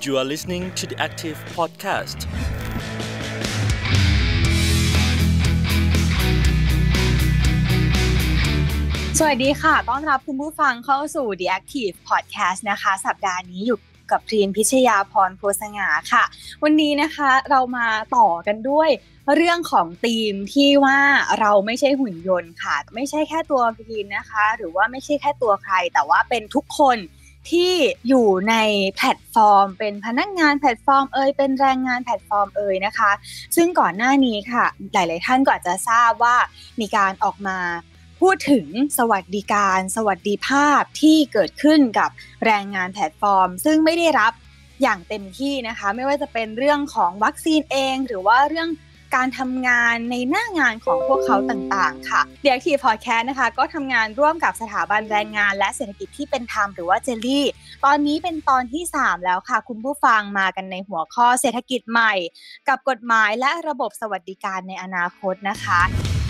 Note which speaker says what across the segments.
Speaker 1: You are listening to the Active Podcast.
Speaker 2: สวัสดีค่ะต้อนรับคุณผู้ฟังเข้าสู่ The Active Podcast นะคะสัปดาห์นี้อยู่กับพรีนพิชยาพรโพสง่าค่ะวันนี้นะคะเรามาต่อกันด้วยเรื่องของธีมที่ว่าเราไม่ใช่หุ่นยนต์ค่ะไม่ใช่แค่ตัวพรีนนะคะหรือว่าไม่ใช่แค่ตัวใครแต่ว่าเป็นทุกคนที่อยู่ในแพลตฟอร์มเป็นพนักงานแพลตฟอร์มเป็นแรงงานแพลตฟอร์มนะคะซึ่งก่อนหน้านี้ค่ะหลายๆท่านก็อาจจะทราบว่ามีการออกมาพูดถึงสวัสดิการสวัสดิภาพที่เกิดขึ้นกับแรงงานแพลตฟอร์มซึ่งไม่ได้รับอย่างเต็มที่นะคะไม่ว่าจะเป็นเรื่องของวัคซีนเองหรือว่าเรื่องการทำงานในหน้างานของพวกเขาต่างๆค่ะ The Active Podcast นะคะก็ทำงานร่วมกับสถาบันแรงงานและเศรษฐกิจที่เป็นธรรมหรือว่าเจลลี่ตอนนี้เป็นตอนที่3แล้วค่ะคุณผู้ฟังมากันในหัวข้อเศรษฐกิจใหม่กับกฎหมายและระบบสวัสดิการในอนาคตนะคะ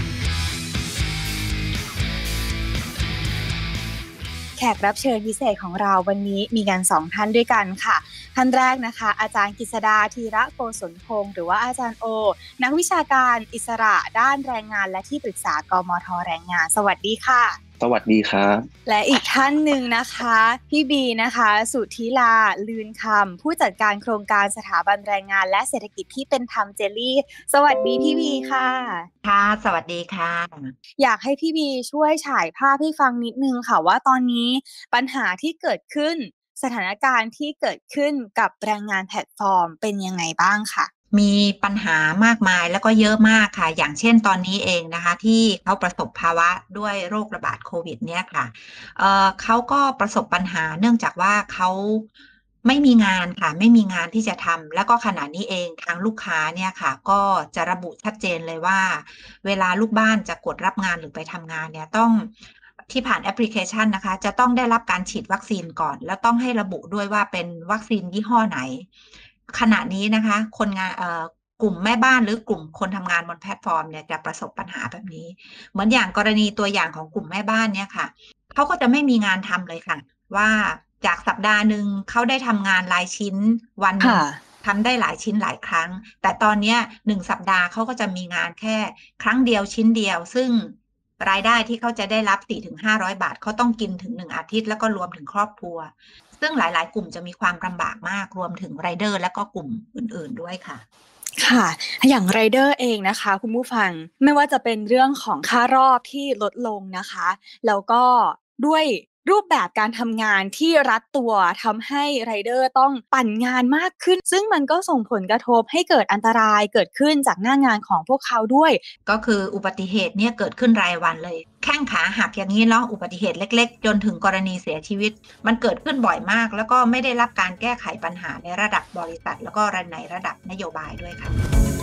Speaker 2: แขกรับเชิญพิเศษของเราวันนี้มีกัน2ท่านด้วยกันค่ะท่านแรกนะคะอาจารย์กฤษดาธีระโกศลพงศ์หรือว่าอาจารย์โอนักวิชาการอิสระด้านแรงงานและที่ปรึกษากมท.แรงงานสวัสดีค่ะ
Speaker 3: สวัสดีครับ
Speaker 2: และอีกท่านหนึ่งนะคะพี่บีนะคะสุธิลาลืนคำผู้จัดการโครงการสถาบันแรงงานและเศรษฐกิจที่เป็นธรรมเจลลี่สวัสดีพี่บีค่ะ
Speaker 4: ค่ะสวัสดีค่ะ
Speaker 2: อยากให้พี่บีช่วยฉายภาพให้ฟังนิดนึงค่ะว่าตอนนี้ปัญหาที่เกิดขึ้นสถานการณ์ที่เกิดขึ้นกับแรงงานแพลตฟอร์มเป็นยังไงบ้างค่ะ
Speaker 4: มีปัญหามากมายแล้วก็เยอะมากค่ะอย่างเช่นตอนนี้เองนะคะที่เขาประสบภาวะด้วยโรคระบาดโควิดเนี่ยค่ะเขาก็ประสบปัญหาเนื่องจากว่าเขาไม่มีงานค่ะไม่มีงานที่จะทำแล้วก็ขณะนี้เองทางลูกค้าเนี่ยค่ะก็จะระบุชัดเจนเลยว่าเวลาลูกบ้านจะกดรับงานหรือไปทำงานเนี่ยต้องที่ผ่านแอปพลิเคชันนะคะจะต้องได้รับการฉีดวัคซีนก่อนแล้วต้องให้ระบุด้วยว่าเป็นวัคซีนยี่ห้อไหนขณะนี้นะคะคนงานกลุ่มแม่บ้านหรือกลุ่มคนทำงานบนแพลตฟอร์มเนี่ยจะประสบปัญหาแบบนี้เหมือนอย่างกรณีตัวอย่างของกลุ่มแม่บ้านเนี่ยค่ะเขาก็จะไม่มีงานทำเลยค่ะว่าจากสัปดาห์นึงเขาได้ทำงานรายชิ้นวันนึงทำได้หลายชิ้นหลายครั้งแต่ตอนนี้1 สัปดาห์เขาก็จะมีงานแค่ครั้งเดียวชิ้นเดียวซึ่งรายได้ที่เขาจะได้รับ 400-500 บาทเขาต้องกินถึง1 อาทิตย์แล้วก็รวมถึงครอบครัวซึ่งหลายๆกลุ่มจะมีความลำบากมากรวมถึงไรเดอร์และก็กลุ่มอื่นๆด้วยค่ะ
Speaker 2: ค่ะอย่างไรเดอร์เองนะคะคุณผู้ฟังไม่ว่าจะเป็นเรื่องของค่ารอบที่ลดลงนะคะแล้วก็ด้วยรูปแบบการทำงานที่รัดตัวทำให้ไรเดอร์ต้องปั่นงานมากขึ้นซึ่งมันก็ส่งผลกระทบให้เกิดอันตรายเกิดขึ้นจากหน้างานของพวกเขาด้วย
Speaker 4: ก็คืออุบัติเหตุเนี่ยเกิดขึ้นรายวันเลยแข้งขาหักอย่างนี้เนาะอุบัติเหตุเล็กๆจนถึงกรณีเสียชีวิตมันเกิดขึ้นบ่อยมากแล้วก็ไม่ได้รับการแก้ไขปัญหาในระดับบริษัทแล้วก็ในระดับนโยบายด้วยค่ะ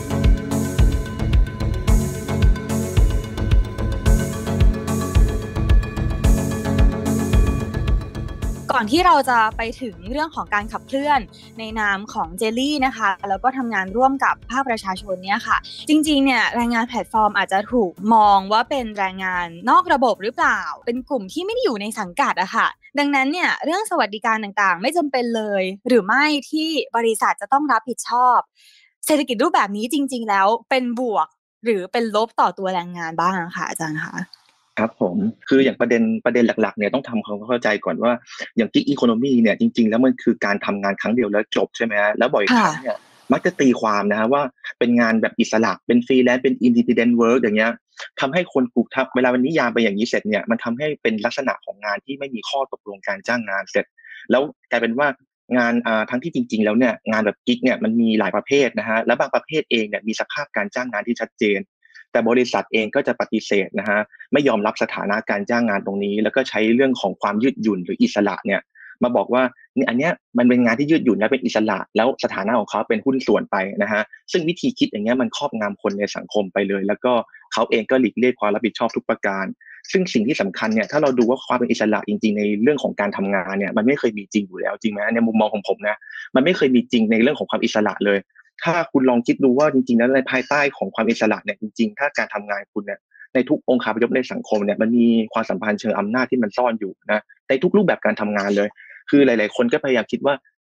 Speaker 2: ก่อนที่เราจะไปถึงเรื่องของการขับเคลื่อนในนามของเจลลี่นะคะแล้วก็ทำงานร่วมกับภาคประชาชนเนี่ยค่ะจริงๆเนี่ยแรงงานแพลตฟอร์มอาจจะถูกมองว่าเป็นแรงงานนอกระบบหรือเปล่าเป็นกลุ่มที่ไม่ได้อยู่ในสังกัดอะค่ะดังนั้นเนี่ยเรื่องสวัสดิการต่างๆไม่จำเป็นเลยหรือไม่ที่บริษัทจะต้องรับผิดชอบเศรษฐกิจรูปแบบนี้จริงๆแล้วเป็นบวกหรือเป็นลบต่อตัวแรงงานบ้างค่ะอาจารย์คะ
Speaker 3: ครับผมคืออย่างประเด็นหลักๆเนี่ยต้องทำความเข้าใจก่อนว่าอย่าง Gig Economy เนี่ยจริงๆแล้วมันคือการทำงานครั้งเดียวแล้วจบใช่ไหมฮะแล้วบ่อยครั้งเนี่ยมักจะตีความนะฮะว่าเป็นงานแบบอิสระเป็นฟรีแลนซ์เป็น Independent Work อย่างเงี้ยทำให้คนกลุ่มทับเวลาวันนิยามไปอย่างนี้เสร็จเนี่ยมันทำให้เป็นลักษณะของงานที่ไม่มีข้อตกลงการจ้างงานเสร็จแล้วกลายเป็นว่างานทั้งที่จริงๆแล้วเนี่ยงานแบบกิ๊กเนี่ยมันมีหลายประเภทนะฮะและบางประเภทเองเนี่ยมีสภาพการจ้างงานที่ชัดเจนแต่บริษัทเองก็จะปฏิเสธนะฮะไม่ยอมรับสถานะการจ้างงานตรงนี้แล้วก็ใช้เรื่องของความยืดหยุ่นหรืออิสระเนี่ยมาบอกว่านี่อันเนี้ยมันเป็นงานที่ยืดหยุ่นและเป็นอิสระแล้วสถานะของเขาเป็นหุ้นส่วนไปนะฮะซึ่งวิธีคิดอย่างเงี้ยมันครอบงำคนในสังคมไปเลยแล้วก็เขาเองก็หลีกเลี่ยงความรับผิดชอบทุกประการซึ่งสิ่งที่สำคัญเนี่ยถ้าเราดูว่าความเป็นอิสระจริงๆในเรื่องของการทำงานเนี่ยมันไม่เคยมีจริงอยู่แล้วจริงไหมในมุมมองของผมนะมันไม่เคยมีจริงในเรื่องของความอิสระเลยถ้าคุณลองคิดดูว่าจริงๆแล้วในภายใต้ของความอิสระเนี่ยจริงๆถ้าการทำงานคุณเนี่ยในทุกองค์คาพยพในสังคมเนี่ยมันมีความสัมพันธ์เชิงอำนาจที่มันซ่อนอยู่นะในทุกรูปแบบการทำงานเลยคือหลายๆคนก็พยายามคิดว่า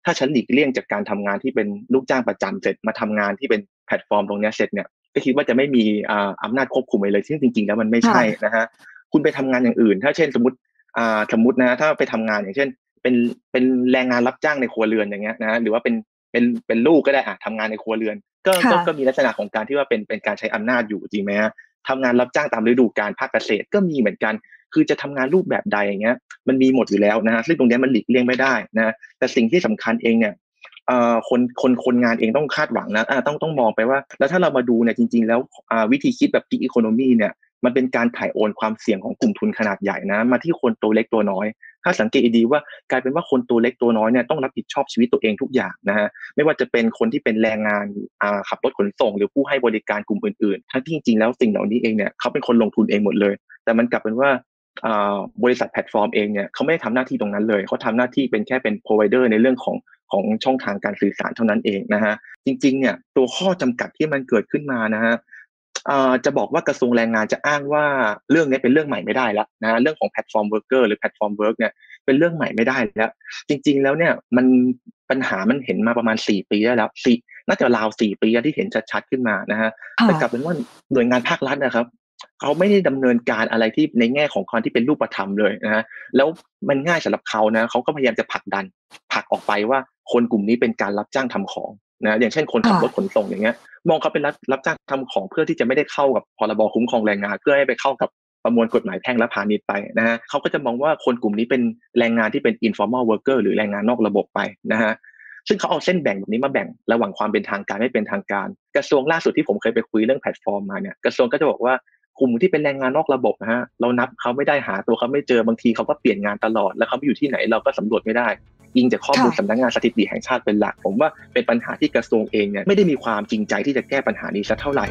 Speaker 3: ถ้าฉันหลีกเลี่ยงจากการทำงานที่เป็นลูกจ้างประจำเสร็จมาทำงานที่เป็นแพลตฟอร์มตรงนี้เสร็จเนี่ยก็คิดว่าจะไม่มีอำนาจควบคุมอะไรเลยซึ่งจริงๆแล้วมันไม่ใช่นะฮะคุณไปทำงานอย่างอื่นถ้าเช่นสมมตินะถ้าไปทำงานอย่างเช่นเป็นแรงงานรับจ้างในครัวเรือนอย่างเงี้ยนะหรือว่าเป็นลูกก็ได้ทำงานในครัวเรือนก็มีลักษณะของการที่ว่าเป็นการใช้อำนาจอยู่จริงไหมฮะทำงานรับจ้างตามฤดูกาลภาคเกษตรก็มีเหมือนกันคือจะทำงานรูปแบบใดอย่างเงี้ยมันมีหมดอยู่แล้วนะฮะซึ่งตรงนี้มันหลีกเลี่ยงไม่ได้นะแต่สิ่งที่สำคัญเองเนี่ยคนงานเองต้องคาดหวังนะต้องมองไปว่าแล้วถ้าเรามาดูเนี่ยจริงๆแล้ววิธีคิดแบบ gig economy เนี่ยมันเป็นการถ่ายโอนความเสี่ยงของกลุ่มทุนขนาดใหญ่นะมาที่คนตัวเล็กตัวน้อยถ้าสังเกตดีว่ากลายเป็นว่าคนตัวเล็กตัวน้อยเนี่ยต้องรับผิดชอบชีวิตตัวเองทุกอย่างนะฮะไม่ว่าจะเป็นคนที่เป็นแรงงานขับรถขนส่งหรือผู้ให้บริการกลุ่มอื่นๆทั้งที่จริงๆแล้วสิ่งเหล่านี้เองเนี่ยเขาเป็นคนลงทุนเองหมดเลยแต่มันกลับเป็นว่าบริษัทแพลตฟอร์มเองเนี่ยเขาไม่ได้ทำหน้าที่ตรงนั้นเลยเขาทำหน้าที่เป็นแค่เป็น provider ในเรื่องของช่องทางการสื่อสารเท่านั้นเองนะฮะจริงๆเนี่ยตัวข้อจำกัดที่มันเกิดขึ้นมานะฮะจะบอกว่ากระทรวงแรงงานจะอ้างว่าเรื่องนี้เป็นเรื่องใหม่ไม่ได้แล้วนะเรื่องของแพลตฟอร์มเวิร์กเกอร์หรือแพลตฟอร์มเวิร์กเนี่ยเป็นเรื่องใหม่ไม่ได้แล้วจริงๆแล้วเนี่ยปัญหามันเห็นมาประมาณ4ปีแล้วน่าจะราว4ปีที่เห็นชัดๆขึ้นมานะฮะแต่กลับเป็นว่าหน่วยงานภาครัฐนะครับเขาไม่ได้ดำเนินการอะไรที่ในแง่ของความที่เป็นรูปธรรมเลยนะฮะแล้วมันง่ายสำหรับเขานะเขาก็พยายามจะผลักออกไปว่าคนกลุ่มนี้เป็นการรับจ้างทำของนะอย่างเช่นคนขับรถขนส่งอย่างเงี้ยมองเขาเป็นรับจ้างทำของเพื่อที่จะไม่ได้เข้ากับพรบคุ้มครองแรงงานเพื่อให้ไปเข้ากับประมวลกฎหมายแพ่งและพาณิชย์ไปนะฮะเขาก็จะมองว่าคนกลุ่มนี้เป็นแรงงานที่เป็น informal worker หรือแรงงานนอกระบบไปนะฮะซึ่งเขาเอาเส้นแบ่งแบบนี้มาแบ่งระหว่างความเป็นทางการไม่เป็นทางการกระทรวงล่าสุดที่ผมเคยไปคุยเรื่องแพลตฟอร์มมาเนี่ยกระทรวงก็จะบอกว่ากลุ่มที่เป็นแรงงานนอกระบบนะฮะเรานับเขาไม่ได้หาตัวเขาไม่เจอบางทีเขาก็เปลี่ยนงานตลอดแล้วเขาไม่อยู่ที่ไหนเราก็สำรวจไม่ได้อิงจากข้อมูลสำนักงานสถิติแห่งชาติเป็นหลักผมว่าเป็นปัญหาที่กระทรวงเองเนี่ยไม่ได้มีความจริงใจที่จะแก้ปัญหานี้สักเท่าไหร่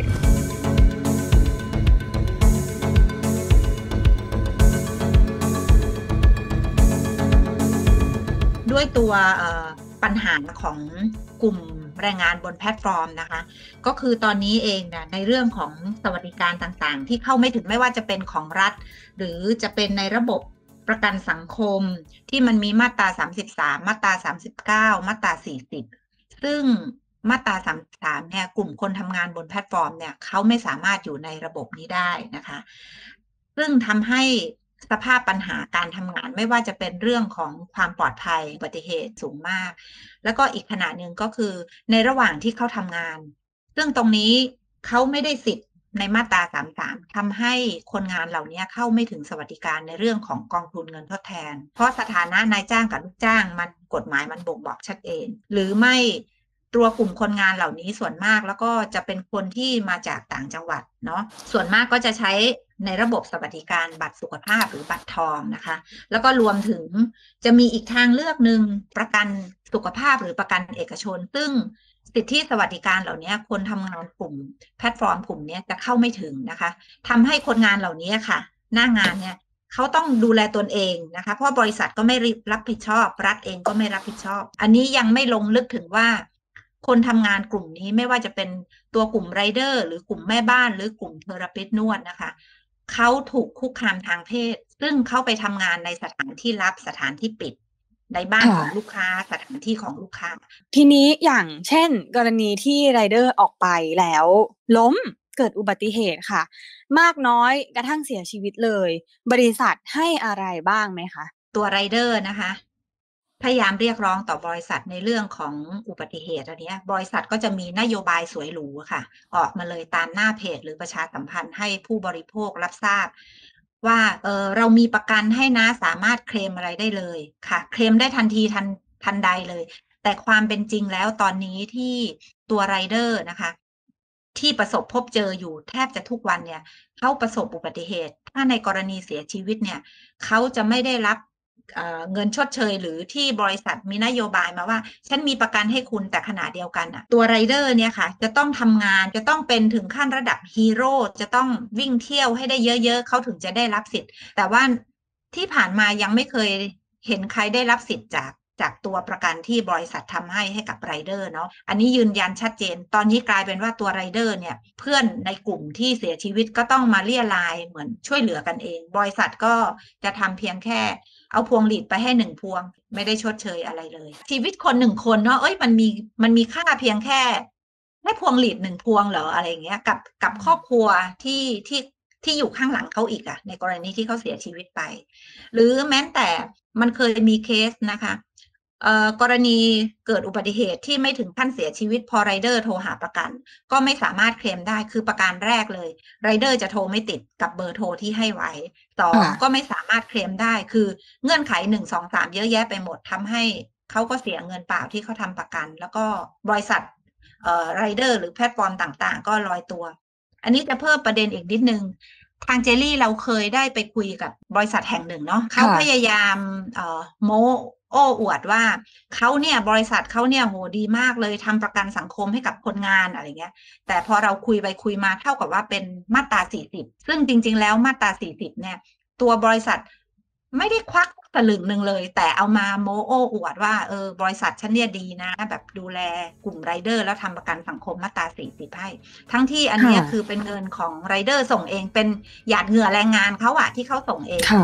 Speaker 4: ด้วยตัวปัญหาของกลุ่มแรงงานบนแพลตฟอร์มนะคะก็คือตอนนี้เองเนี่ยในเรื่องของสวัสดิการต่างๆที่เข้าไม่ถึงไม่ว่าจะเป็นของรัฐหรือจะเป็นในระบบประกันสังคมที่มันมีมาตรา33มาตรา39มาตรา40ซึ่งมาตรา33เนี่ยกลุ่มคนทำงานบนแพลตฟอร์มเนี่ยเขาไม่สามารถอยู่ในระบบนี้ได้นะคะซึ่งทำให้สภาพปัญหาการทำงานไม่ว่าจะเป็นเรื่องของความปลอดภัยอุบัติเหตุสูงมากแล้วก็อีกขณะหนึ่งก็คือในระหว่างที่เขาทำงานซึ่งตรงนี้เขาไม่ได้สิทธิ์ในมาตรา33ทำให้คนงานเหล่านี้เข้าไม่ถึงสวัสดิการในเรื่องของกองทุนเงินทดแทนเพราะสถานะนายจ้างกับลูกจ้างมันกฎหมายมันบ่งบอกชัดเจนหรือไม่ตัวกลุ่มคนงานเหล่านี้ส่วนมากแล้วก็จะเป็นคนที่มาจากต่างจังหวัดเนาะส่วนมากก็จะใช้ในระบบสวัสดิการบัตรสุขภาพหรือบัตรทองนะคะแล้วก็รวมถึงจะมีอีกทางเลือกหนึ่งประกันสุขภาพหรือประกันเอกชนซึ่งสิทธิสวัสดิการเหล่านี้คนทำงานกลุ่มแพลตฟอร์มกลุ่มนี้จะเข้าไม่ถึงนะคะทำให้คนงานเหล่านี้ค่ะหน้างานเนี่ยเขาต้องดูแลตนเองนะคะเพราะบริษัทก็ไม่รับผิดชอบรัฐเองก็ไม่รับผิดชอบอันนี้ยังไม่ลงลึกถึงว่าคนทำงานกลุ่มนี้ไม่ว่าจะเป็นตัวกลุ่มไรเดอร์หรือกลุ่มแม่บ้านหรือกลุ่มเทอราปิสต์นวดนะคะเขาถูกคุกคามทางเพศซึ่งเขาไปทำงานในสถานที่ลับสถานที่ปิดในบ้านของลูกค้าสถานที่ของลูกค้า
Speaker 2: ทีนี้อย่างเช่นกรณีที่ไรเดอร์ออกไปแล้วล้มเกิดอุบัติเหตุค่ะมากน้อยกระทั่งเสียชีวิตเลยบริษัทให้อะไรบ้างไหมคะ
Speaker 4: ตัวไรเดอร์นะคะพยายามเรียกร้องต่อบริษัทในเรื่องของอุบัติเหตุอันนี้บริษัทก็จะมีนโยบายสวยหรูค่ะออกมาเลยตามหน้าเพจหรือประชาสัมพันธ์ให้ผู้บริโภครับทราบว่าเรามีประกันให้นะสามารถเคลมอะไรได้เลยค่ะเคลมได้ทันทีทันใดเลยแต่ความเป็นจริงแล้วตอนนี้ที่ตัวไรเดอร์นะคะที่ประสบพบเจออยู่แทบจะทุกวันเนี่ยเขาประสบอุบัติเหตุถ้าในกรณีเสียชีวิตเนี่ยเขาจะไม่ได้รับเงินชดเชยหรือที่บริษัทมีนโยบายมาว่าฉันมีประกันให้คุณแต่ขณะเดียวกันน่ะตัวไรเดอร์เนี่ยค่ะจะต้องทำงานจะต้องเป็นถึงขั้นระดับฮีโร่จะต้องวิ่งเที่ยวให้ได้เยอะๆเขาถึงจะได้รับสิทธิ์แต่ว่าที่ผ่านมายังไม่เคยเห็นใครได้รับสิทธิ์จากจากตัวประกันที่บริษัททำให้กับไรเดอร์เนาะอันนี้ยืนยันชัดเจนตอนนี้กลายเป็นว่าตัวไรเดอร์เนี่ยเพื่อนในกลุ่มที่เสียชีวิตก็ต้องมาเลี่ยรายเหมือนช่วยเหลือกันเองบริษัทก็จะทำเพียงแค่เอาพวงหลีดไปให้1พวงไม่ได้ชดเชยอะไรเลยชีวิตคน1คนเนาะมันมีค่าเพียงแค่พวงหลีด1พวงเหรออะไรอย่างเงี้ยกับครอบครัวที่อยู่ข้างหลังเขาอีกอะในกรณีที่เขาเสียชีวิตไปหรือแม้แต่มันเคยมีเคสนะคะกรณีเกิดอุบัติเหตุที่ไม่ถึงขั้นเสียชีวิตพอไรเดอร์โทรหาประกันก็ไม่สามารถเคลมได้คือประการแรกเลยไรเดอร์จะโทรไม่ติดกับเบอร์โทรที่ให้ไว้2ก็ไม่สามารถเคลมได้คือเงื่อนไข1 2 3เยอะแยะไปหมดทำให้เขาก็เสียเงินเปล่าที่เขาทำประกันแล้วก็บริษัทไรเดอร์หรือแพลตฟอร์มต่างๆก็ลอยตัวอันนี้จะเพิ่มประเด็นอีกนิดนึงทางเจลลี่เราเคยได้ไปคุยกับบริษัทแห่งหนึ่งเนาะเขาพยายามโม้โอ้อวดว่าเขาเนี่ยบริษัทเขาเนี่ยโหดีมากเลยทำประกันสังคมให้กับคนงานอะไรเงี้ยแต่พอเราคุยไปคุยมาเท่ากับว่าเป็นมาตรา40ซึ่งจริงๆแล้วมาตรา40เนี่ยตัวบริษัทไม่ได้ควักสลึงนึงเลยแต่เอามาโม้โอ้อวดว่าบริษัทฉันเนี่ยดีนะแบบดูแลกลุ่มไรเดอร์แล้วทำประกันสังคมมาตรา40ให้ทั้งที่อันนี้คือเป็นเงินของไรเดอร์ส่งเองเป็นหยาดเหงื่อแรงงานเขาอะที่เขาส่งเอง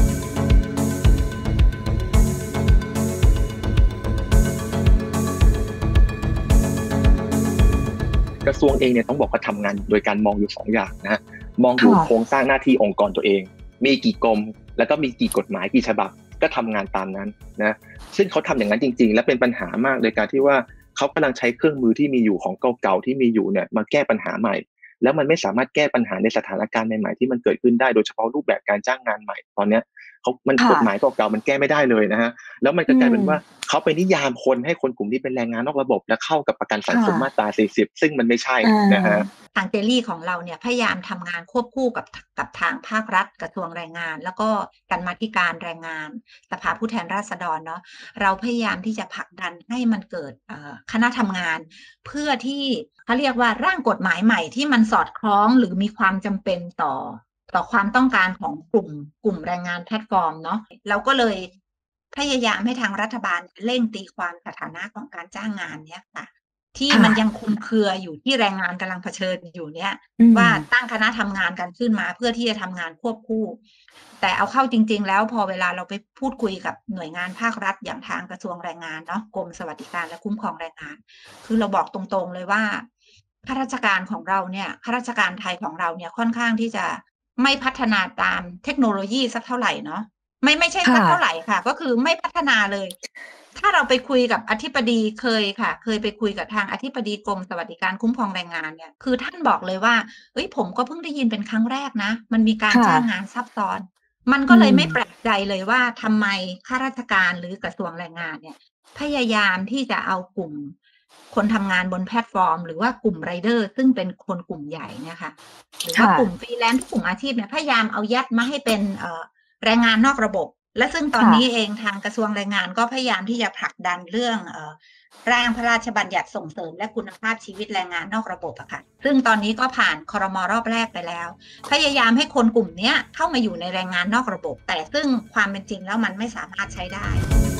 Speaker 3: กระทรวงเองเนี่ยต้องบอกว่าทำงานโดยการมองอยู่2อย่างนะมองดูโครงสร้างหน้าที่องค์กรตัวเองมีกี่กรมแล้วก็มีกี่กฎหมายกี่ฉบับก็ทำงานตามนั้นนะซึ่งเขาทำอย่างนั้นจริงๆและเป็นปัญหามากในการที่ว่าเขากำลังใช้เครื่องมือที่มีอยู่ของเก่าๆที่มีอยู่เนี่ยมาแก้ปัญหาใหม่แล้วมันไม่สามารถแก้ปัญหาในสถานการณ์ใหม่ๆที่มันเกิดขึ้นได้โดยเฉพาะรูปแบบการจ้างงานใหม่ตอนเนี้ยมันกฎหมายเก่าๆมันแก้ไม่ได้เลยนะฮะแล้วมันก็กลายเป็นว่าเขาไปนิยามคนให้คนกลุ่มที่เป็นแรงงานนอกระบบและเข้ากับประกันสังคมมาตรา40ซึ่งมันไม่ใช่นะฮะ
Speaker 4: ทางเจลลี่ของเราเนี่ยพยายามทำงานควบคู่กับทางภาครัฐกระทรวงแรงงานแล้วก็กรรมาธิการแรงงานสภาผู้แทนราษฎรเนาะเราพยายามที่จะผลักดันให้มันเกิดคณะทำงานเพื่อที่เขาเรียกว่าร่างกฎหมายใหม่ที่มันสอดคล้องหรือมีความจำเป็นต่อความต้องการของกลุ่มแรงงานแพลตฟอร์มเนาะเราก็เลยพยายามให้ทางรัฐบาลเร่งตีความสถานะของการจ้างงานเนี่ยค่ะที่มันยังคลุมเครืออยู่ที่แรงงานกำลังเผชิญอยู่เนี่ยว่าตั้งคณะทำงานกันขึ้นมาเพื่อที่จะทำงานควบคู่แต่เอาเข้าจริงๆแล้วพอเวลาเราไปพูดคุยกับหน่วยงานภาครัฐอย่างทางกระทรวงแรงงานเนาะกรมสวัสดิการและคุ้มครองแรงงานคือเราบอกตรงๆเลยว่าข้าราชการของเราเนี่ยข้าราชการไทยของเราเนี่ยค่อนข้างที่จะไม่พัฒนาตามเทคโนโลยีสักเท่าไหร่เนาะไม่ใช่สักเท่าไหร่ค่ะก็คือไม่พัฒนาเลยถ้าเราไปคุยกับอธิบดีเคยไปคุยกับทางอธิบดีกรมสวัสดิการคุ้มครองแรงงานเนี่ยคือท่านบอกเลยว่าผมก็เพิ่งได้ยินเป็นครั้งแรกนะมันมีการจ้างงานซับซ้อนมันก็เลยไม่แปลกใจเลยว่าทำไมข้าราชการหรือกระทรวงแรงงานเนี่ยพยายามที่จะเอากลุ่มคนทำงานบนแพลตฟอร์มหรือว่ากลุ่มไรเดอร์ซึ่งเป็นคนกลุ่มใหญ่เนี่ยค่ะหรือว่ากลุ่มฟรีแลนซ์ทุกกลุ่มอาชีพเนี่ยพยายามเอายัดมาให้เป็นแรงงานนอกระบบและซึ่งตอนนี้เองทางกระทรวงแรงงานก็พยายามที่จะผลักดันเรื่องร่างพระราชบัญญัติส่งเสริมและคุณภาพชีวิตแรงงานนอกระบบอะค่ะซึ่งตอนนี้ก็ผ่านครม.รอบแรกไปแล้วพยายามให้คนกลุ่มนี้เข้ามาอยู่ในแรงงานนอกระบบแต่ซึ่งความเป็นจริงแล้วมันไม่สามารถใช้ได้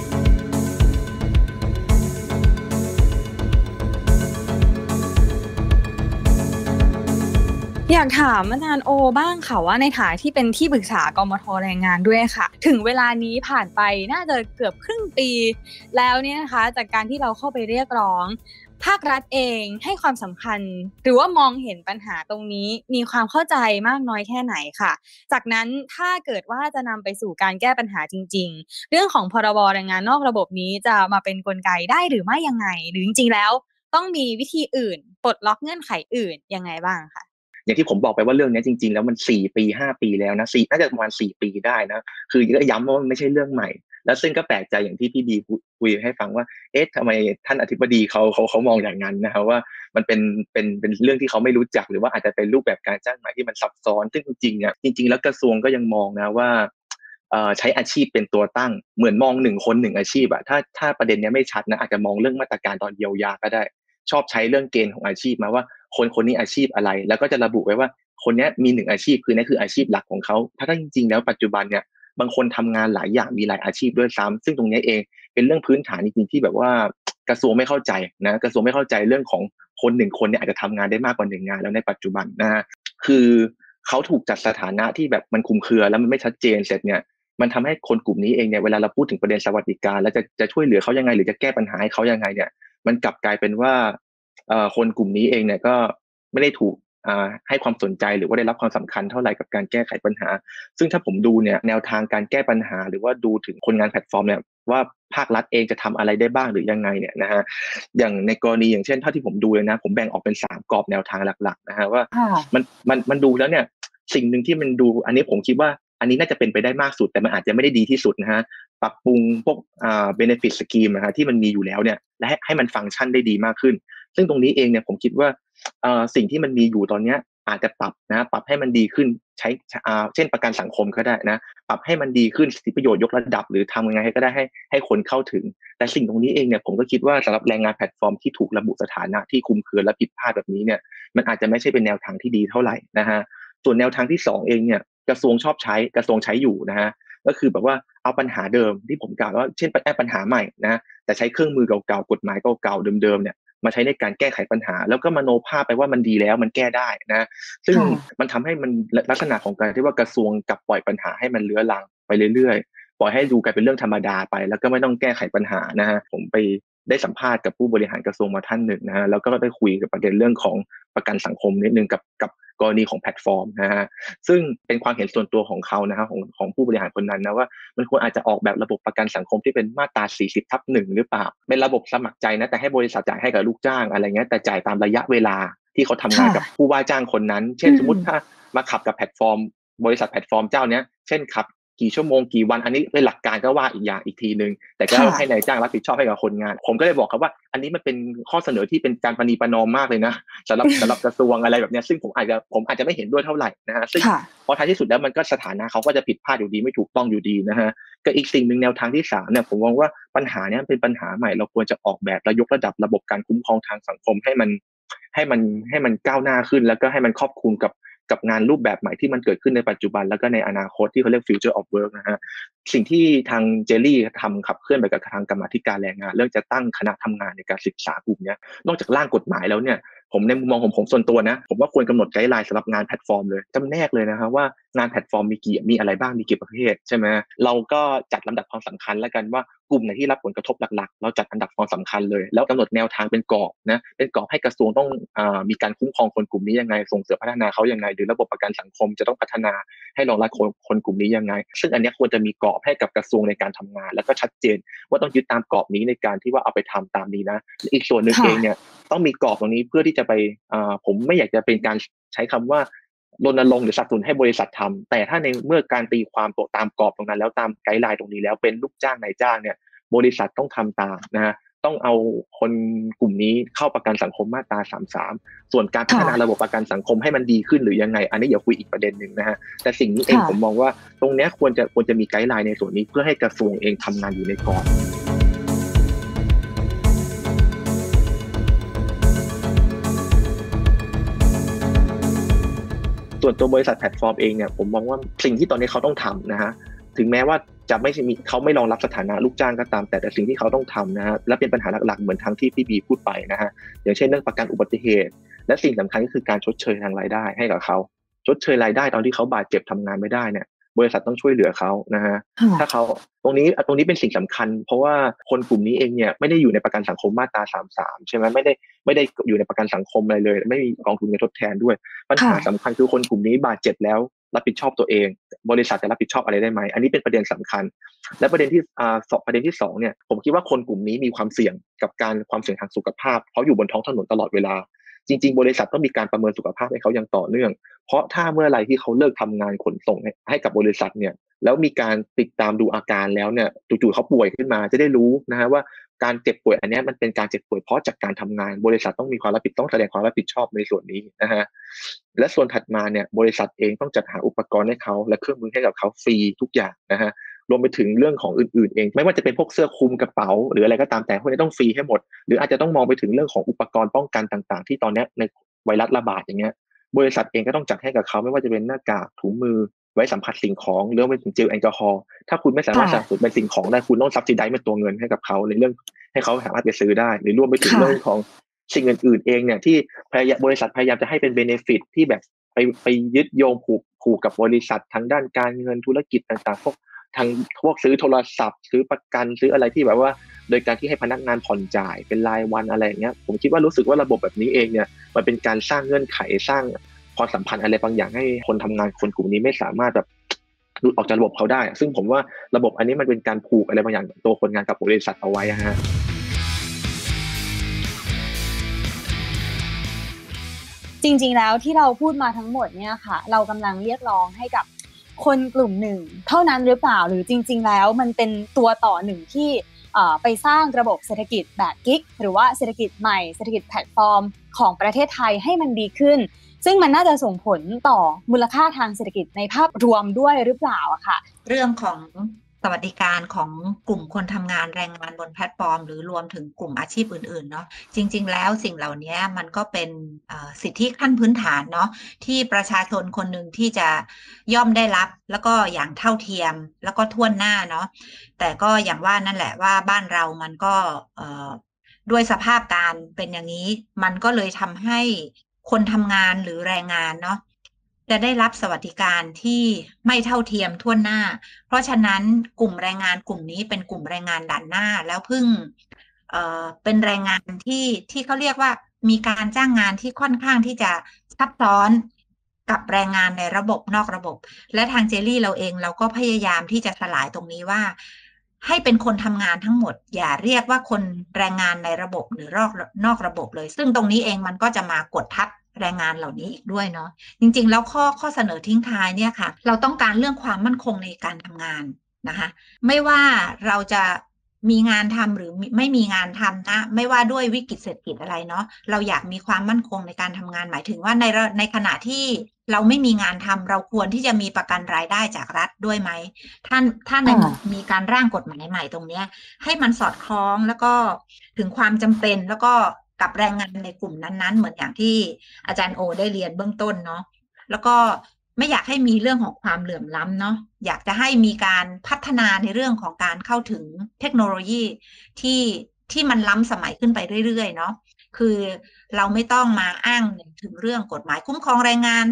Speaker 2: อยากถามอาจารย์โอบ้างค่ะว่าในฐานะที่เป็นที่ปรึกษากมท.แรงงานด้วยค่ะถึงเวลานี้ผ่านไปน่าจะเกือบครึ่งปีแล้วเนี่ยนะคะจากการที่เราเข้าไปเรียกร้องภาครัฐเองให้ความสำคัญหรือว่ามองเห็นปัญหาตรงนี้มีความเข้าใจมากน้อยแค่ไหนค่ะจากนั้นถ้าเกิดว่าจะนำไปสู่การแก้ปัญหาจริงๆเรื่องของพรบ.แรงงานนอกระบบนี้จะมาเป็นกลไกได้หรือไม่ยังไงหรือจริงๆแล้วต้องมีวิธีอื่นปลดล็อกเงื่อนไขอื่นยังไงบ้างคะ
Speaker 3: อย่างที่ผมบอกไปว่าเรื่องนี้จริงๆแล้วมัน4ปี5ปีแล้วนะน่าจะประมาณ4ปีได้นะคือก็ย้ำว่ามันไม่ใช่เรื่องใหม่แล้วซึ่งก็แปลกใจอย่างที่พี่บีคุยให้ฟังว่าทำไมท่านอธิบดีเขามองอย่างนั้นนะครับว่ามันเป็นเรื่องที่เขาไม่รู้จักหรือว่าอาจจะเป็นรูปแบบการจ้างงานที่มันซับซ้อนซึ่งจริงๆเนี่ยจริงๆแล้วกระทรวงก็ยังมองนะว่าใช้อาชีพเป็นตัวตั้งเหมือนมอง1คน1อาชีพอะถ้าประเด็นนี้ไม่ชัดนะอาจจะมองเรื่องมาตรการตอนเยียวยาก็ได้ชอบใช้เรื่องเกณฑ์ของอาชีพมาว่าคนนี้อาชีพอะไรแล้วก็จะระบุไว้ว่าคนนี้มี1อาชีพคือนั่นคืออาชีพหลักของเขาถ้าจริงๆแล้วปัจจุบันเนี่ยบางคนทำงานหลายอย่างมีหลายอาชีพด้วยซ้ำซึ่งตรงนี้เองเป็นเรื่องพื้นฐานจริงๆที่แบบว่ากระทรวงไม่เข้าใจนะกระทรวงไม่เข้าใจเรื่องของคน1คนเนี่ยอาจจะทำงานได้มากกว่า1งานแล้วในปัจจุบันนะฮะคือเขาถูกจัดสถานะที่แบบมันคลุมเครือแล้วมันไม่ชัดเจนเสร็จเนี่ยมันทำให้คนกลุ่มนี้เองเนี่ยเวลาเราพูดถึงประเด็นสวัสดิการแล้วจะช่วยเหลือเขายังไงหรือจะแก้ปัญหาให้เขายังไงเนี่ยมันกลับกลายเป็นว่าคนกลุ่มนี้เองเนี่ยก็ไม่ได้ถูกให้ความสนใจหรือว่าได้รับความสำคัญเท่าไหร่กับการแก้ไขปัญหาซึ่งถ้าผมดูเนี่ยแนวทางการแก้ปัญหาหรือว่าดูถึงคนงานแพลตฟอร์มเนี่ยว่าภาครัฐเองจะทำอะไรได้บ้างหรือยังไงเนี่ยนะฮะอย่างในกรณีอย่างเช่นเท่าที่ผมดูเลยนะผมแบ่งออกเป็น3กรอบแนวทางหลักๆนะฮะว่ามันดูแล้วเนี่ยสิ่งหนึ่งที่มันดูอันนี้ผมคิดว่าอันนี้น่าจะเป็นไปได้มากสุดแต่มันอาจจะไม่ได้ดีที่สุดนะฮะปรับปรุงพวกbenefit scheme นะฮะที่มันมีอยู่แล้วเนี่ยและให้มันฟังก์ชันได้ดีมากขึ้นซึ่งตรงนี้เองเนี่ยผมคิดว่าสิ่งที่มันมีอยู่ตอนนี้อาจจะปรับให้มันดีขึ้นใช้เช่นประกันสังคมก็ได้นะปรับให้มันดีขึ้นสิทธิประโยชน์ยกระดับหรือทำยังไงก็ได้ให้คนเข้าถึงแต่สิ่งตรงนี้เองเนี่ยผมก็คิดว่าสำหรับแรงงานแพลตฟอร์มที่ถูกระบุสถานะที่คลุมเครือและผิดพลาดแบบนี้เนี่ยมันอาจจะไม่ใช่เป็นแนวทางที่ดีเท่าไหร่นะฮะส่วนแนวทางที่2เองเนี่ยกระทรวงชอบใช้กระทรวงใช้อยู่นะฮะก็คือแบบว่าเอาปัญหาเดิมที่ผมกล่าวว่าเช่นปัญหาใหม่นะแต่ใช้เครื่องมือเก่าๆกฎหมายเก่าๆเดิมๆเนี่ยมาใช้ในการแก้ไขปัญหาแล้วก็มโนภาพไปว่ามันดีแล้วมันแก้ได้นะซึ่งมันทำให้มันลักษณะของการที่ว่ากระทรวงกลับปล่อยปัญหาให้มันเลื้อรังไปเรื่อยๆปล่อยให้ดูกลายเป็นเรื่องธรรมดาไปแล้วก็ไม่ต้องแก้ไขปัญหานะฮะผมไปได้สัมภาษณ์กับผู้บริหารกระทรวงมาท่านหนึ่งนะฮะแล้วก็ได้คุยกับประเด็นเรื่องของประกันสังคมนิดนึงกับกรณีของแพลตฟอร์มนะฮะซึ่งเป็นความเห็นส่วนตัวของเขานะฮะของผู้บริหารคนนั้นนะว่ามันควรอาจจะออกแบบระบบประกันสังคมที่เป็นมาตรา 40/1 หรือเปล่าเป็นระบบสมัครใจนะแต่ให้บริษัทจ่ายให้กับลูกจ้างอะไรเงี้ยแต่จ่ายตามระยะเวลาที่เขาทำงานกับผู้ว่าจ้างคนนั้นเช่นสมมติถ้ามาขับกับแพลตฟอร์มบริษัทแพลตฟอร์มเจ้าเนี้ยเช่นขับกี่ชั่วโมงกี่วันอันนี้เป็นหลักการก็ว่าอีกทีนึงแต่ก็ให้นายจ้างรับผิดชอบให้กับคนงานผมก็เลยบอกครับว่าอันนี้มันเป็นข้อเสนอที่เป็นการประนีประนอมมากเลยนะสำหรับกระทรวงอะไรแบบนี้ซึ่งผมอาจจะไม่เห็นด้วยเท่าไหร่นะฮะซึ่งพอท้ายที่สุดแล้วมันก็สถานะเขาก็จะผิดพลาดอยู่ดีไม่ถูกต้องอยู่ดีนะฮะก็อีกสิ่งนึงแนวทางที่3เนี่ยผมมองว่าปัญหานี้เป็นปัญหาใหม่เราควรจะออกแบบและยกระดับระบบการคุ้มครองทางสังคมให้มันก้าวหน้าขึ้นแล้วก็ให้มันครอบคลุมกับงานรูปแบบใหม่ที่มันเกิดขึ้นในปัจจุบันแล้วก็ในอนาคตที่เขาเรียก future of work นะฮะสิ่งที่ทางเจลลี่ทำขับเคลื่อนไปกับทางกรรมาธิการแรงงานเรื่องจะตั้งคณะทำงานในการศึกษากลุ่มนี้นอกจากร่างกฎหมายแล้วเนี่ยผมในมุมมองของผมส่วนตัวนะผมว่าควรกำหนดไกด์ไลน์สำหรับงานแพลตฟอร์มเลยจำแนกเลยนะครับว่างานแพลตฟอร์มมีอะไรบ้างมีกี่ประเภทใช่ไหมเราก็จัดลำดับความสำคัญแล้วกันว่ากลุ่มไหนที่รับผลกระทบหลักๆเราจัดอันดับความสำคัญเลยแล้วกำหนดแนวทางเป็นกรอบนะเป็นกรอบให้กระทรวงต้องมีการคุ้มครองคนกลุ่มนี้ยังไงส่งเสริมพัฒนาเขายังไงหรือระบบประกันสังคมจะต้องพัฒนาให้รองรับคนกลุ่มนี้ยังไงซึ่งอันนี้ควรจะมีกรอบให้กับกระทรวงในการทำงานแล้วก็ชัดเจนว่าต้องยึดตามกรอบนี้ในการที่ว่าเอาไปทำตามนี้นะอีกส่วนนึงเองเนี่ยต้องมีกรอบตรงนี้เพื่อที่จะไปผมไม่อยากจะเป็นการใช้คำว่ารณรงค์หรือสนับสนุนให้บริษัททำแต่ถ้าในเมื่อการตีความตามกรอบตรงนั้นแล้วตามไกด์ไลน์ตรงนี้แล้วเป็นลูกจ้างนายจ้างเนี่ยบริษัทต้องทำตามนะฮะต้องเอาคนกลุ่มนี้เข้าประกันสังคมมาตรา33ส่วนการพัฒนาระบบประกันสังคมให้มันดีขึ้นหรือยังไงอันนี้อย่าคุยอีกประเด็นนึงนะฮะแต่สิ่งนี้เองผมมองว่าตรงนี้ควรจะมีไกด์ไลน์ในส่วนนี้เพื่อให้กระทรวงเองทำงานอยู่ในกรอบส่วนตัวบริษัทแพลตฟอร์มเองเนี่ยผมมองว่าสิ่งที่ตอนนี้เขาต้องทำนะฮะถึงแม้ว่าจะไม่มีเขาไม่รองรับสถานะลูกจ้างก็ตามแต่สิ่งที่เขาต้องทำนะฮะและเป็นปัญหาหลักๆเหมือนทางที่พี่บีพูดไปนะฮะอย่างเช่นเรื่องประกันอุบัติเหตุและสิ่งสำคัญก็คือการชดเชยทางรายได้ให้กับเขาชดเชยรายได้ตอนที่เขาบาดเจ็บทำงานไม่ได้เนี่ยบริษัทต้องช่วยเหลือเขานะฮะถ้าเขาตรงนี้เป็นสิ่งสำคัญเพราะว่าคนกลุ่มนี้เองเนี่ยไม่ได้อยู่ในประกันสังคมมาตรา33ใช่ไหมไม่ได้อยู่ในประกันสังคมอะไรเลยไม่มีกองทุนเงินทดแทนด้วยปัญหาสำคัญคือคนกลุ่มนี้บาดเจ็บแล้วรับผิดชอบตัวเองบริษัทจะรับผิดชอบอะไรได้ไหมอันนี้เป็นประเด็นสำคัญและประเด็นที่สองเนี่ยผมคิดว่าคนกลุ่มนี้มีความเสี่ยงกับความเสี่ยงทางสุขภาพเพราะอยู่บนท้องถนนตลอดเวลาจริงๆบริษัทต้องมีการประเมินสุขภาพให้เขาอย่างต่อเนื่องเพราะถ้าเมื่อไรที่เขาเลิกทำงานขนส่งให้กับบริษัทเนี่ยแล้วมีการติดตามดูอาการแล้วเนี่ยจู่ๆเขาป่วยขึ้นมาจะได้รู้นะฮะว่าการเจ็บป่วยอันนี้มันเป็นการเจ็บป่วยเพราะจากการทำงานบริษัทต้องมีความรับผิดต้องแสดงความรับผิดชอบในส่วนนี้นะฮะและส่วนถัดมาเนี่ยบริษัทเองต้องจัดหาอุปกรณ์ให้เขาและเครื่องมือให้กับเขาฟรีทุกอย่างนะฮะรวมไปถึงเรื่องของอื่นๆเองไม่ว่าจะเป็นพวกเสื้อคลุมกระเป๋าหรืออะไรก็ตามแต่พวกนี้ต้องฟรีให้หมดหรืออาจจะต้องมองไปถึงเรื่องของอุปกรณ์ป้องกันต่างๆที่ตอนนี้ในไวรัสระบาดอย่างเงี้ยบริษัทเองก็ต้องจัดให้กับเขาไม่ว่าจะเป็นหน้ากากถุงมือไว้สัมผัสสิ่งของหรือไปถึงเจลแอลกอฮอล์ถ้าคุณไม่สามารถสนับสนุนเป็นสิ่งของได้คุณต้องซับซิไดซ์เป็นตัวเงินให้กับเขาในเรื่องให้เขาสามารถไปซื้อได้หรือรวมไปถึงเรื่องของสิ่งอื่นๆเองเนี่ยที่บริษัทพยายามจะให้เป็นเบเนฟิตที่แบบไปยึดโยงผูกกับบริษัททางด้านการเงินธุรกิจต่างๆพวกซื้อโทรศัพท์ซื้อประกันซื้ออะไรที่แบบว่าโดยการที่ให้พนักงานผ่อนจ่ายเป็นรายวันอะไรอย่างเงี้ยผมคิดว่ารู้สึกว่าระบบแบบนี้เองเนี่ยมันเป็นการสร้างเงื่อนไขสร้างความสัมพันธ์อะไรบางอย่างให้คนทำงานคนกลุ่มนี้ไม่สามารถแบบหลุดออกจากระบบเขาได้ซึ่งผมว่าระบบอันนี้มันเป็นการผูกอะไรบางอย่างตัวคนงานกับบริษัทเอาไว้ฮะ
Speaker 2: จริงๆแล้วที่เราพูดมาทั้งหมดเนี่ยค่ะเรากำลังเรียกร้องให้กับคนกลุ่มหนึ่งเท่านั้นหรือเปล่าหรือจริงๆแล้วมันเป็นตัวต่อหนึ่งที่ไปสร้างระบบเศรษฐกิจแบบกิ๊กหรือว่าเศรษฐกิจใหม่เศรษฐกิจแพลตฟอร์มของประเทศไทยให้มันดีขึ้นซึ่งมันน่าจะส่งผลต่อมูลค่าทางเศรษฐกิจในภาพรวมด้วยหรือเปล่าอะค่ะ
Speaker 4: เรื่องของสวัสดิการของกลุ่มคนทำงานแรงงานบนแพลตฟอร์มหรือรวมถึงกลุ่มอาชีพอื่นๆเนาะจริงๆแล้วสิ่งเหล่านี้มันก็เป็นสิทธิขั้นพื้นฐานเนาะที่ประชาชนคนหนึ่งที่จะย่อมได้รับแล้วก็อย่างเท่าเทียมแล้วก็ทั่วหน้าเนาะแต่ก็อย่างว่านั่นแหละว่าบ้านเรามันก็ด้วยสภาพการเป็นอย่างนี้มันก็เลยทำให้คนทำงานหรือแรงงานเนาะจะได้รับสวัสดิการที่ไม่เท่าเทียมทั่วหน้าเพราะฉะนั้นกลุ่มแรงงานกลุ่มนี้เป็นกลุ่มแรงงานด่านหน้าแล้วเพิ่งเป็นแรงงานที่เขาเรียกว่ามีการจ้างงานที่ค่อนข้างที่จะซับซ้อนกับแรงงานในระบบนอกระบบและทางเจลลี่เราเองเราก็พยายามที่จะสลายตรงนี้ว่าให้เป็นคนทำงานทั้งหมดอย่าเรียกว่าคนแรงงานในระบบหรือนอกระบบเลยซึ่งตรงนี้เองมันก็จะมากดทับแรงงานเหล่านี้อีกด้วยเนาะจริงๆแล้วข้อเสนอทิ้งท้ายเนี่ยค่ะเราต้องการเรื่องความมั่นคงในการทำงานนะคะไม่ว่าเราจะมีงานทำหรือไม่มีงานทำนะไม่ว่าด้วยวิกฤตเศรษฐกิจอะไรเนาะเราอยากมีความมั่นคงในการทำงานหมายถึงว่าในขณะที่เราไม่มีงานทำเราควรที่จะมีประกันรายได้จากรัฐด้วยไหมถ้าในมีการร่างกฎหมายใหม่ตรงนี้ให้มันสอดคล้องแล้วก็ถึงความจำเป็นแล้วก็กับแรงงานในกลุ่มนั้นๆเหมือนอย่างที่อาจารย์โอได้เรียนเบื้องต้นเนาะแล้วก็ไม่อยากให้มีเรื่องของความเหลื่อมล้ำเนาะอยากจะให้มีการพัฒนาในเรื่องของการเข้าถึงเทคโนโลยีที่มันล้ำสมัยขึ้นไปเรื่อยๆเนาะคือเราไม่ต้องมาอ้างถึงเรื่องกฎหมายคุ้มครองแรงงาน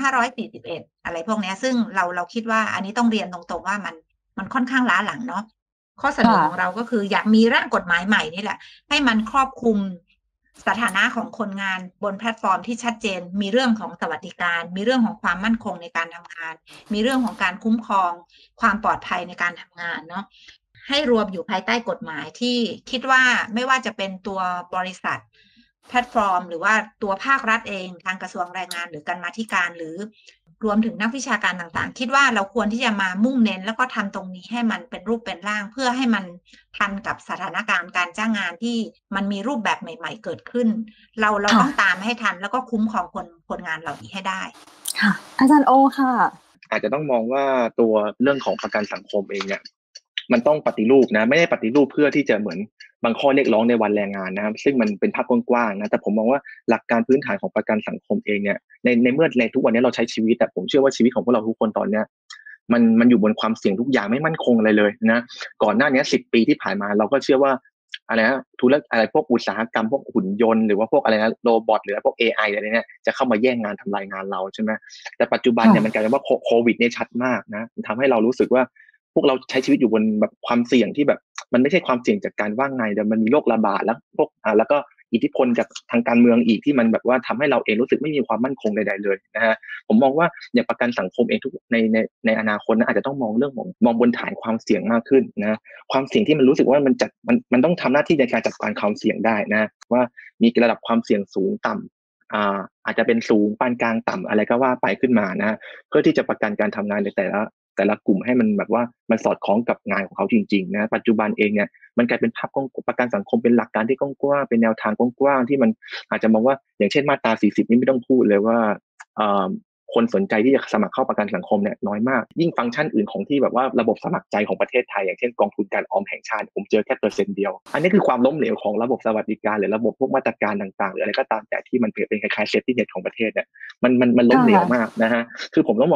Speaker 4: 2541อะไรพวกนี้ซึ่งเราคิดว่าอันนี้ต้องเรียนตรงๆว่ามันค่อนข้างล้าหลังเนาะข้อเสนอของเราก็คืออยากมีร่างกฎหมายใหม่นี่แหละให้มันครอบคลุมสถานะของคนงานบนแพลตฟอร์มที่ชัดเจนมีเรื่องของสวัสดิการมีเรื่องของความมั่นคงในการทำงานมีเรื่องของการคุ้มครองความปลอดภัยในการทำงานเนาะให้รวมอยู่ภายใต้กฎหมายที่คิดว่าไม่ว่าจะเป็นตัวบริษัทแพลตฟอร์มหรือว่าตัวภาครัฐเองทางกระทรวงแรงงานหรือการมาธิการหรือรวมถึงนักวิชาการต่างๆคิดว่าเราควรที่จะมามุ่งเน้นแล้วก็ทำตรงนี้ให้มันเป็นรูปเป็นร่างเพื่อให้มันทันกับสถานการณ์การจ้างงานที่มันมีรูปแบบใหม่ๆเกิดขึ้นเราต้องตามให้ทันแล้วก็คุ้มครองคนงานเหล่านี้ให้ได้
Speaker 2: ค่ะอาจารย์โอค่ะ
Speaker 3: อาจจะต้องมองว่าตัวเรื่องของประกันสังคมเองเนี่ยมันต้องปฏิรูปนะไม่ได้ปฏิรูปเพื่อที่จะเหมือนบางข้อเรียกร้องในวันแรงงานนะครับซึ่งมันเป็นภาพกว้างๆนะแต่ผมมองว่าหลักการพื้นฐานของประกันสังคมเองเนี่ยในเมื่อในทุกวันนี้เราใช้ชีวิตแต่ผมเชื่อว่าชีวิตของพวกเราทุกคนตอนเนี้ยมันอยู่บนความเสี่ยงทุกอย่างไม่มั่นคงอะไรเลยนะก่อนหน้านี้10 ปีที่ผ่านมาเราก็เชื่อว่าอะไรนะอะไรพวกอุตสาหกรรมพวกหุ่นยนต์หรือว่าพวกอะไรนะโรบอทหรือพวก AI อะไรเนี่ยจะเข้ามาแย่งงานทำลายงานเราใช่ไหมแต่ปัจจุบันเนี่ยมันกลายเป็นว่าโควิดเนี่ยชัดมากนะทำให้เรารู้สึกว่าพวกเราใช้ชีวิตอยู่บนแบบความเสี่ยงที่แบบมันไม่ใช่ความเสี่ยงจากการว่างงานแต่มันมีโรคระบาดแล้วพวกแล้วก็อิทธิพลจากทางการเมืองอีกที่มันแบบว่าทำให้เราเองรู้สึกไม่มีความมั่นคงใดๆเลยนะฮะผมมองว่าอย่างประกันสังคมเองทุกในอนาคตนะอาจจะต้องมองเรื่องของมองบนฐานความเสี่ยงมากขึ้นนะความเสี่ยงที่มันรู้สึกว่ามันต้องทำหน้าที่ในการจัดการความเสี่ยงได้นะว่ามีระดับความเสี่ยงสูงต่ำอาจจะเป็นสูงปานกลางต่ำอะไรก็ว่าไปขึ้นมานะเพื่อที่จะประกันการทำงานในแต่ละกลุ่มให้มันแบบว่ามันสอดคล้องกับงานของเขาจริงๆนะปัจจุบันเองเนี่ยมันกลายเป็นภาพประกันสังคมเป็นหลักการที่กว้างๆเป็นแนวทางกว้างๆที่มันอาจจะมองว่าอย่างเช่นมาตรา40นี่ไม่ต้องพูดเลยว่าคนสนใจที่จะสมัครเข้าประกันสังคมเนี่ยน้อยมากยิ่งฟังก์ชันอื่นของที่แบบว่าระบบสมัครใจของประเทศไทยอย่างเช่นกองทุนการออมแห่งชาติผมเจอแค่%เดียวอันนี้คือความล้มเหลวของระบบสวัสดิการหรือระบบพวกมาตรการต่างๆหรืออะไรก็ตามแต่ที่มันเป็นคล้ายๆเซฟตี้เน็ตของประเทศเนี่ยมันล้มเหลวมากนะฮะคือผมต้องมองว่า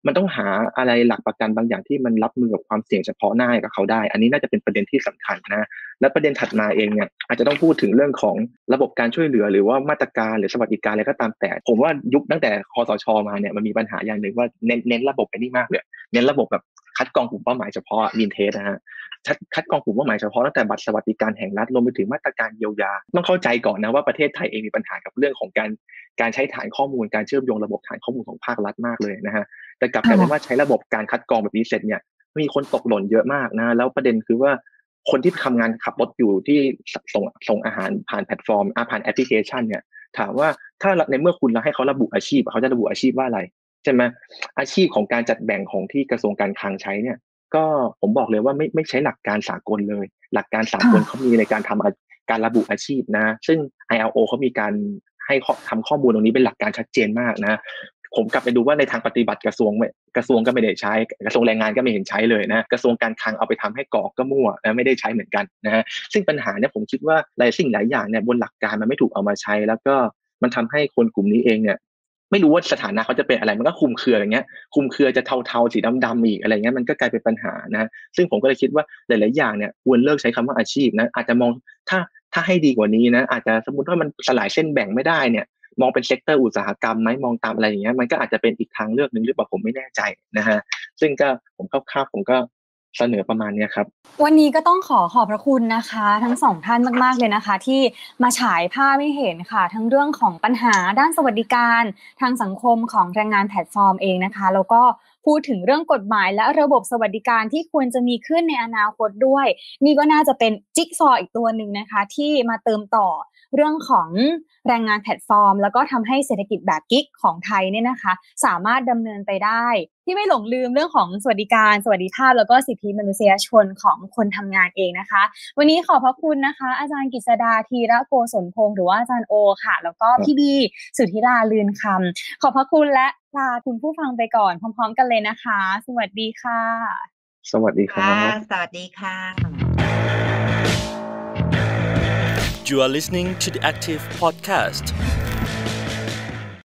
Speaker 3: มันต้องหาอะไรหลักประกันบางอย่างที่มันรับมือกับความเสี่ยงเฉพาะหน้ากับเขาได้อันนี้น่าจะเป็นประเด็นที่สำคัญนะและประเด็นถัดมาเองเนี่ยอาจจะต้องพูดถึงเรื่องของระบบการช่วยเหลือหรือว่ามาตรการหรือสวัสดิการอะไรก็ตามแต่ผมว่ายุคตั้งแต่คสช.มาเนี่ยมันมีปัญหาอย่างนึงว่าเน้นระบบไอ้นี่มากเลยเน้นระบบแบบคัดกรองกลุ่มเป้าหมายเฉพาะลีนเทสนะฮะคัดกรองกลุ่มเป้าหมายเฉพาะตั้งแต่บัตรสวัสดิการแห่งรัฐรวมไปถึงมาตรการเยียวยาต้องเข้าใจก่อนนะว่าประเทศไทยเองมีปัญหากับเรื่องของการใช้ฐานข้อมูลการเชื่อมโยงระบบฐานข้อมูลของภาครัฐมากเลยนะฮะแต่กลับกลายเป็นว่าใช้ระบบการคัดกรองแบบนี้เสร็จเนี่ยมีคนตกหล่นเยอะมากนะแล้วประเด็นคือว่าคนที่ทำงานขับรถอยู่ที่ส่งอาหารผ่านแพลตฟอร์มผ่านแอปพลิเคชันเนี่ยถามว่าถ้าในเมื่อคุณให้เขาระบุอาชีพเขาจะระบุอาชีพว่าอะไรใช่ไหมอาชีพของการจัดแบ่งของที่กระทรวงการคลังใช้เนี่ยก็ผมบอกเลยว่าไม่ใช้หลักการสากลเลยหลักการสากลเขามีในการทำการระบุอาชีพนะซึ่ง ILO เขามีการให้ทำข้อมูลตรงนี้เป็นหลักการชัดเจนมากนะผมกลับไปดูว่าในทางปฏิบัติกระทรวงก็ไม่ได้ใช้กระทรวงแรงงานก็ไม่เห็นใช้เลยนะกระทรวงการคลังเอาไปทำให้กรอกก็มั่วนะไม่ได้ใช้เหมือนกันนะฮะซึ่งปัญหาเนี่ยผมคิดว่าหลายสิ่งหลายอย่างเนี่ยบนหลักการมันไม่ถูกเอามาใช้แล้วก็มันทำให้คนกลุ่มนี้เองเนี่ยไม่รู้ว่าสถานะเขาจะเป็นอะไรมันก็คลุมเครืออย่างเงี้ยคลุมเครือจะเทาๆสีดำๆอีกอะไรเงี้ยมันก็กลายเป็นปัญหานะซึ่งผมก็เลยคิดว่าหลายๆอย่างเนี่ยควรเลิกใช้คำว่าอาชีพนะอาจจะมองถ้าให้ดีกว่านี้นะอาจจะสมมุติว่ามันสลายเส้นแบ่งไม่ได้เนี่ยมองเป็นเซกเตอร์อุตสาหกรรมไหมมองตามอะไรอย่างเงี้ยมันก็อาจจะเป็นอีกทางเลือกนึงหรือเปล่าผมไม่แน่ใจนะฮะซึ่งก็ผมคร่าวๆผมก็เสนอประมาณนี้ครับ
Speaker 2: วันนี้ก็ต้องขอบพระคุณนะคะทั้งสองท่านมากๆเลยนะคะที่มาฉายภาพให้เห็นค่ะทั้งเรื่องของปัญหาด้านสวัสดิการทางสังคมของแรงงานแพลตฟอร์มเองนะคะแล้วก็พูดถึงเรื่องกฎหมายและระบบสวัสดิการที่ควรจะมีขึ้นในอนาคตด้วยนี่ก็น่าจะเป็นจิ๊กซอว์อีกตัวนึงนะคะที่มาเติมต่อเรื่องของแรงงานแพลตฟอร์มแล้วก็ทำให้เศรษฐกิจแบบกิ๊กของไทยเนี่ยนะคะสามารถดำเนินไปได้ที่ไม่หลงลืมเรื่องของสวัสดิการสวัสดิภาพแล้วก็สิทธิมนุษยชนของคนทำงานเองนะคะวันนี้ขอบพระคุณนะคะอาจารย์กฤษดาธีระโกศลพงศ์หรือว่าอาจารย์โอค่ะแล้วก็พี่บีสุทธิราลืนคำขอบพระคุณและลาคุณผู้ฟังไปก่อนพร้อมๆกันเลยนะคะสวัสดีค่ะ
Speaker 3: สวัสดีครับ
Speaker 4: สวัสดีค่ะ
Speaker 1: You are listening to the Active Podcast